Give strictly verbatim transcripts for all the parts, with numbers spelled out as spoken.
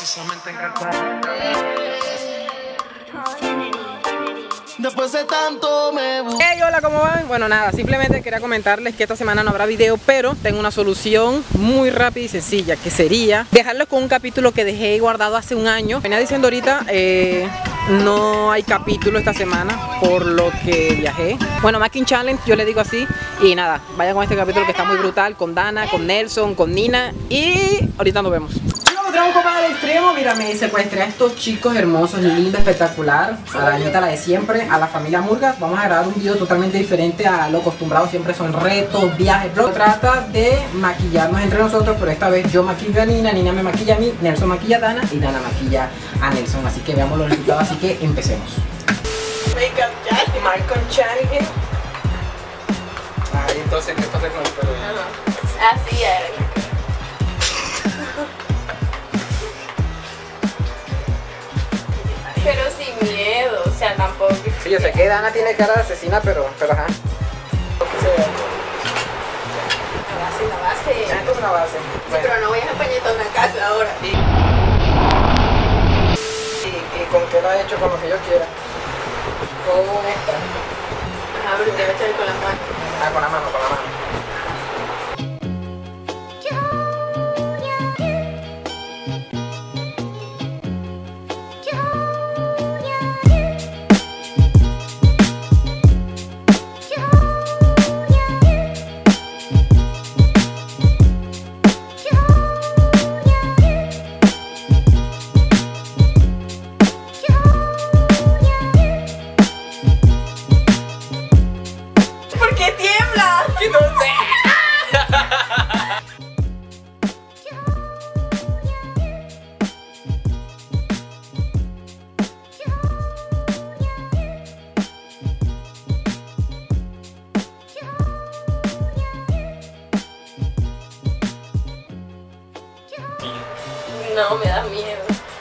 Después de tanto me... Hey, hola, ¿cómo van? Bueno, nada, simplemente quería comentarles que esta semana no habrá video, pero tengo una solución muy rápida y sencilla, que sería dejarlos con un capítulo que dejé guardado hace un año. Venía diciendo ahorita, eh, no hay capítulo esta semana, por lo que viajé. Bueno, Making Challenge, yo le digo así. Y nada, vayan con este capítulo que está muy brutal, con Dana, con Nelson, con Nina. Y ahorita nos vemos. Tenemos un compadre extremo, mira, me secuestré a estos chicos hermosos, lindo, espectacular. A la Anita, la de siempre, a la familia Murgas. Vamos a grabar un video totalmente diferente a lo acostumbrado. Siempre son retos, viajes, vlogs. Se trata de maquillarnos entre nosotros, pero esta vez yo maquillo a Nina, Nina me maquilla a mí, Nelson maquilla a Dana y Dana maquilla a Nelson. Así que veamos los resultados, así que empecemos. Makeup Jack, Michael Chanigan. Ay, entonces, ¿qué pasa con el pelo? Así es. Pero sin miedo, o sea, tampoco. Sí, yo sé que Dana tiene cara de asesina, pero, pero ajá. La base, la base. Ya, esto es una base. Sí, Bueno. pero no voy a empañetar una casa ahora. Y, y, y con qué lo ha hecho, con lo que yo quiera. Con un extra. Ajá, pero te voy a echar con las manos. Ah, con la mano, con la mano. ¿Por qué tiembla? ¡Que no sé! No, me da miedo.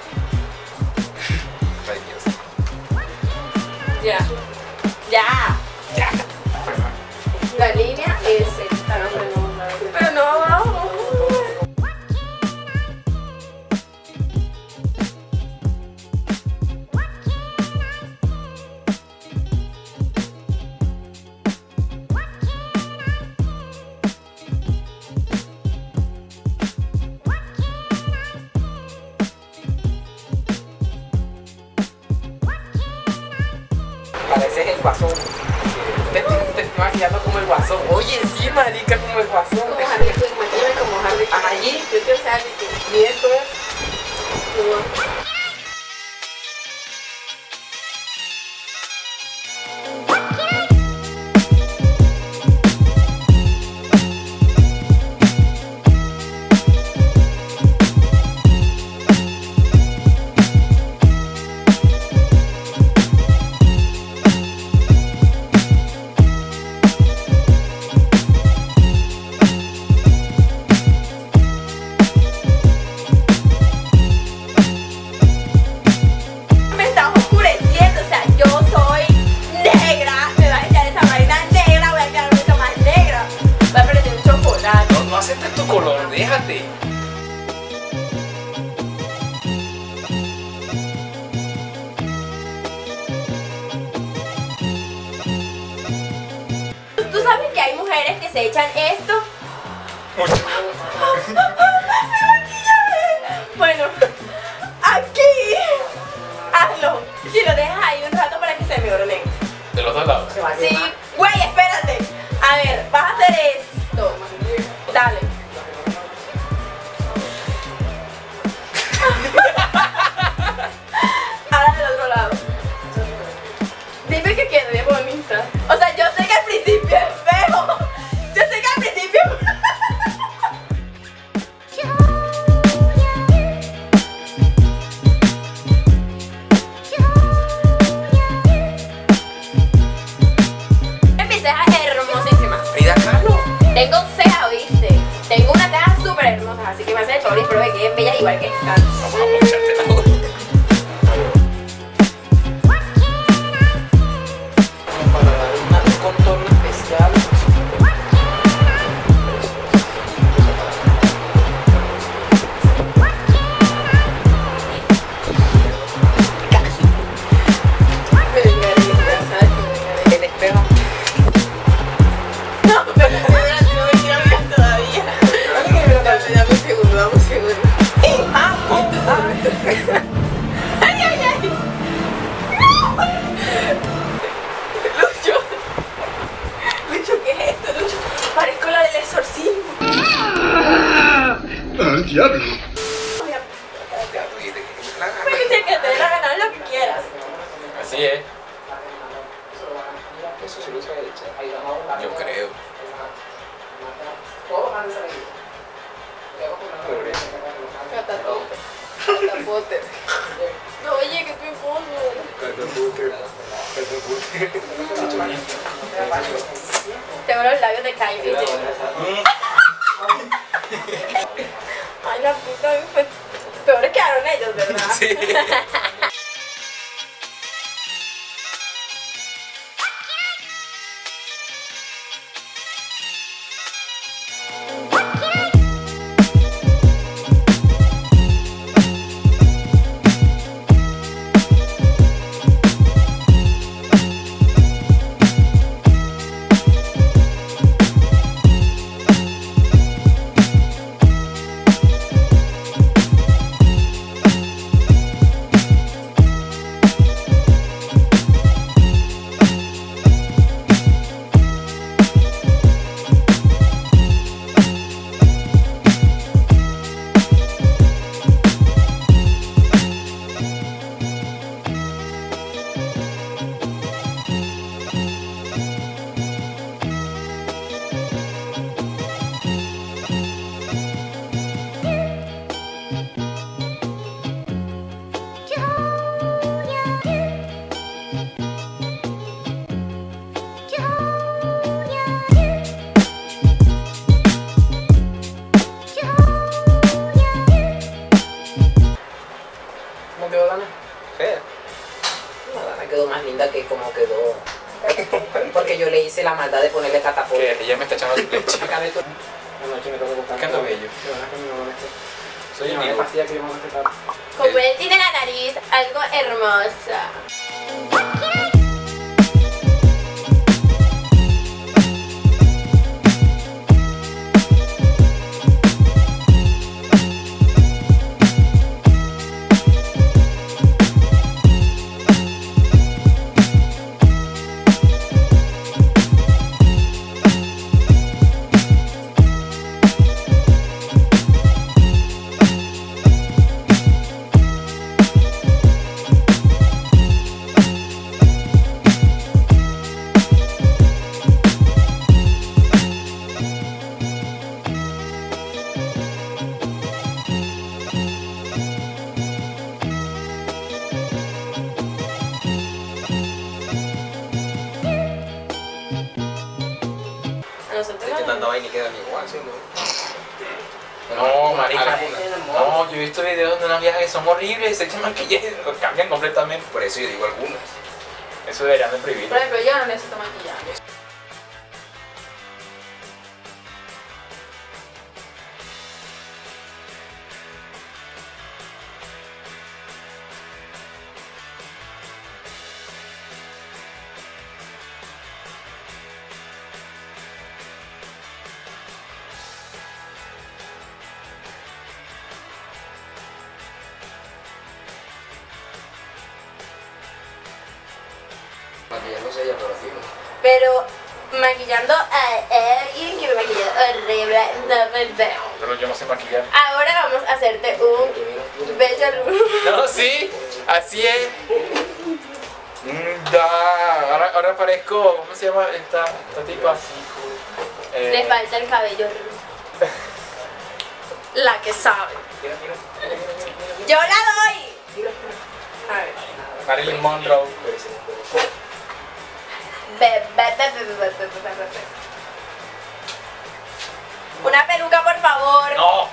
Ay, Dios. Ya. Ya. Ya. La línea es esta. Pero no abajo. Pareces el guasón. Te estoy, te estoy maquillando como el guasón. Oye, sí, marica, como el guasón. Como Harley Quinn, imagíname como Harley Quinn. Allí. Yo quiero ser Harley Quinn. Y esto es... Me está oscureciendo, o sea, yo soy negra. Me vas a echar esa vaina negra, voy a quedar mucho más negra. Voy a parecer un chocolate. No, no aceptes tu color, déjate. ¿Tú sabes que hay mujeres que se echan esto? Bueno, aquí. Hazlo. Y lo dejas ahí un rato para que se me oronen. De los dos lados. Sí, güey, espérate. A ver, vas a hacer esto. Dale. Ahora del otro lado. Dime que quede bien bonita. O sea, yo sé que al principio es feo. Yo sé que al principio. Potter. No, oye, que tu esposo. Tengo los labios de Kylie. Ay, la puta, pues, peores quedaron ellos, ¿verdad? Sí. ¿Cómo quedó Dana? Fea. No, Dana quedó más linda que como quedó. Porque yo le hice la maldad de ponerle catapulta. Que ella me está echando su leche. Acá de todo. Anoche me tocó buscar. ¿Qué ando bello? Soy No me amigo. fastidia que yo me respetar. Como él tiene la nariz algo hermosa. Nosotros Estoy intentando vaina y quedan igual, ¿sí? No, marica. No. No, yo he visto videos de unas viejas que son horribles, se echan maquillaje, lo cambian completamente. Por eso yo digo algunas. Eso deberían de prohibir. Por ejemplo, yo no necesito maquillaje. Maquillándose ella, pero fijo. Pero maquillando a alguien que me maquilla horrible, no me veo. Pero yo no sé maquillar. Ahora vamos a hacerte un beso No, sí, así es. Mm, da. Ahora, ahora parezco, ¿cómo se llama esta, esta tipa? Eh, Le falta el cabello. La que sabe. Mira, mira, mira, mira, mira. Yo la doy. A ver. Marilyn Monroe. Be, be, be, be, be, be, be, be, be. Una peluca, por favor. ¡No!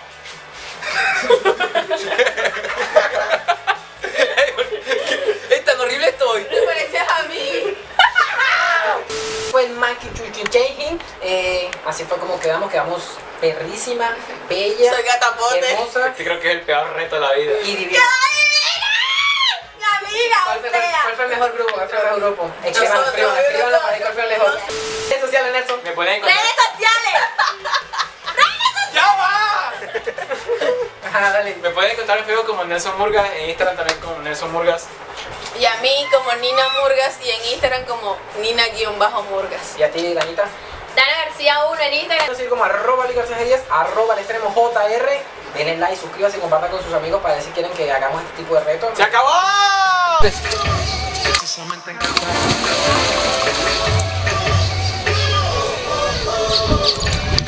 ¡Es tan horrible estoy! Me pareces a mí. Fue el Maki Chuchi Changing. Eh, así fue como quedamos. Quedamos perrísima, bella, Soy gatapote. hermosa Este creo que es el peor reto de la vida. y divina. Mi amiga, ¿Cuál o fue, cuál sea. fue el mejor grupo? ¿Cuál fue el mejor grupo? Escriban, Nosotros, escriban, escriban para ver cuál fue el mejor. nosotros. Redes sociales, Nelson. Me pueden encontrar. Redes sociales. ¡Ya va! Ajá, dale. Me pueden encontrar en Facebook como Nelson Murgas, en Instagram también como Nelson Murgas. Y a mí como Nina Murgas y en Instagram como Nina-Murgas. Y a ti, Danita. Dana García uno en Instagram. Pueden seguir como arroba ligarcía10, arroba al extremo jr. Denle like, suscríbanse y compartan con sus amigos para ver si quieren que hagamos este tipo de retos. ¡Se acabó! Precisamente encantado.